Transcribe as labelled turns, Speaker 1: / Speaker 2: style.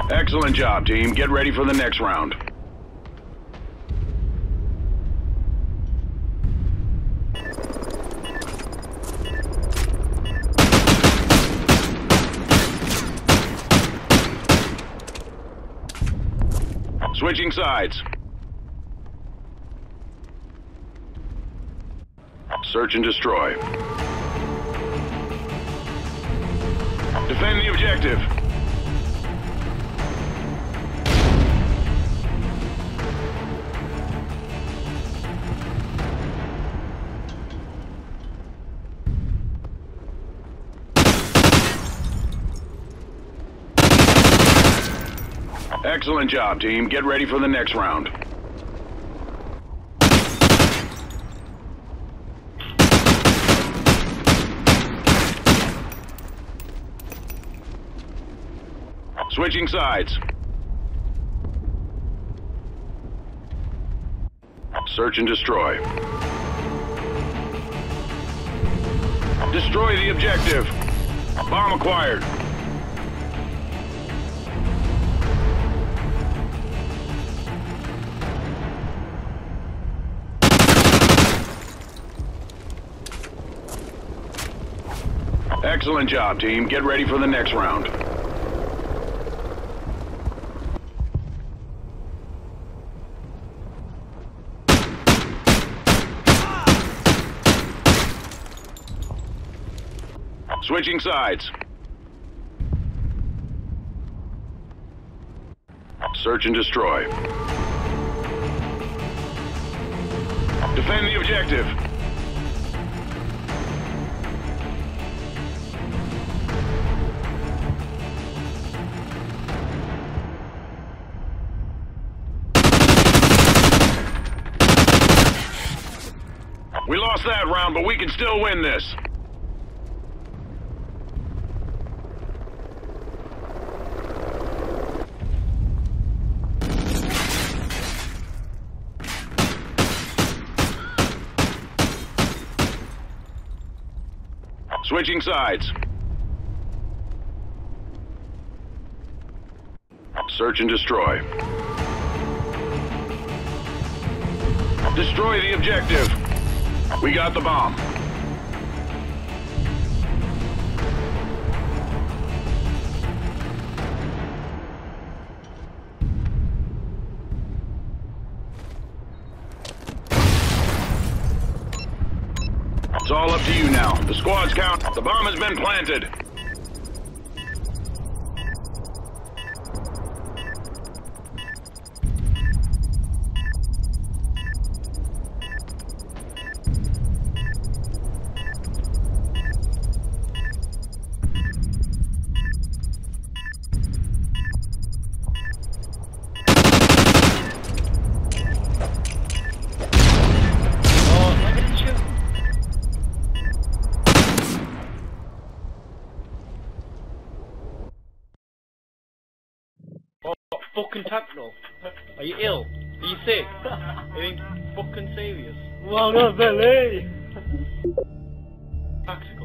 Speaker 1: Excellent job, team. Get ready for the next round. Switching sides. Search and destroy. Defend the objective. Excellent job, team. Get ready for the next round. Switching sides. Search and destroy. Destroy the objective. Bomb acquired. Excellent job, team. Get ready for the next round. Switching sides. Search and destroy. Defend the objective. We lost that round, but we can still win this. Switching sides. Search and destroy. Destroy the objective. We got the bomb. It's all up to you now. The squads count. The bomb has been planted.
Speaker 2: Fucking techno. Are you ill? Are you sick? Are you fucking serious?
Speaker 3: Well, no, Billy.